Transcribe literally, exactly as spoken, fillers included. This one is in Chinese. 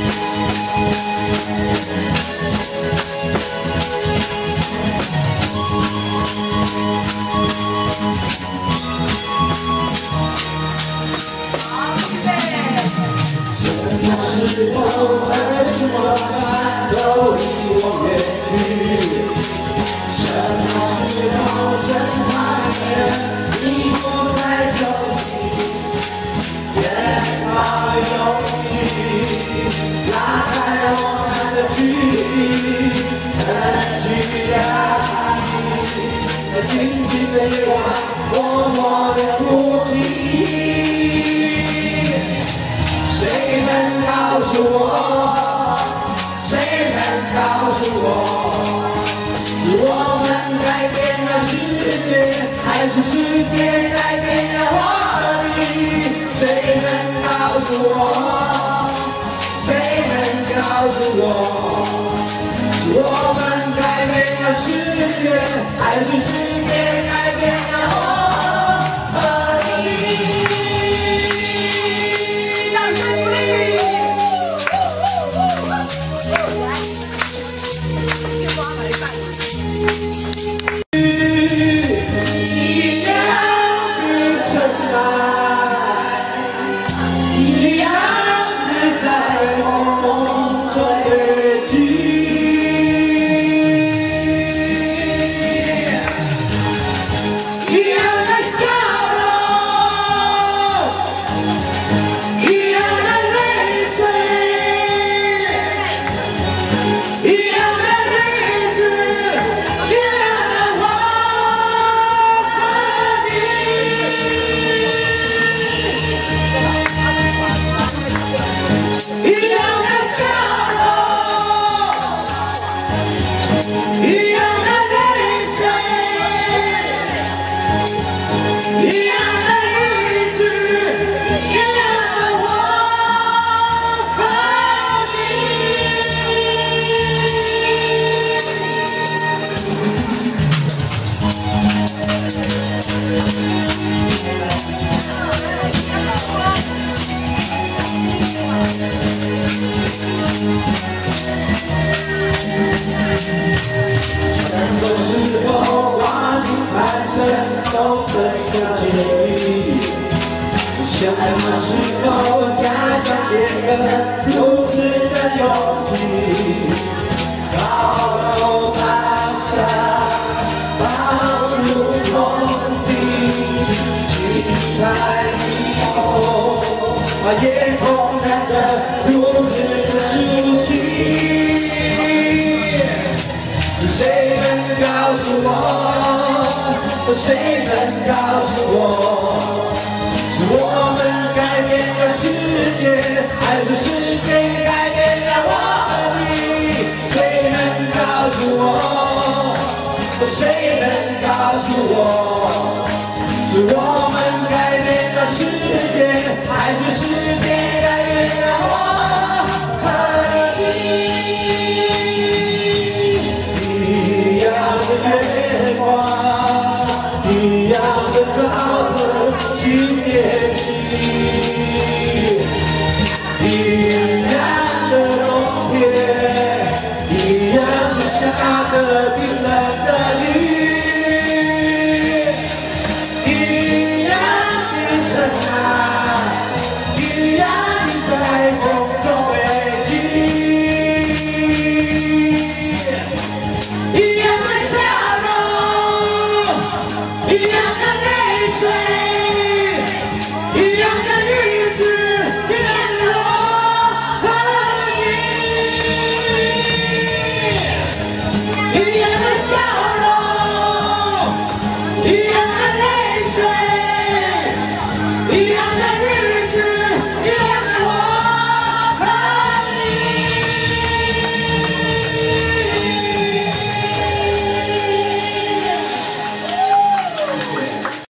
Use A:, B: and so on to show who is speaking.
A: 时候，为什么都离我远去？什么时候，真怕别人你不再熟悉？别怕勇气拉开我们的距离，很需要你，在静静的夜晚，默默的哭泣。 谁能告诉我？谁能告诉我？是我们改变了世界，还是世界改变了我们？谁能告诉我？谁能告诉我？是我们改变了世界，还是世界改变了我们？ 都这个记忆，什么时候加上别人如此的勇气？高楼大厦，到处空地，青山以后，把夜空染得如此的熟悉。谁能告诉我？ 谁能告诉我？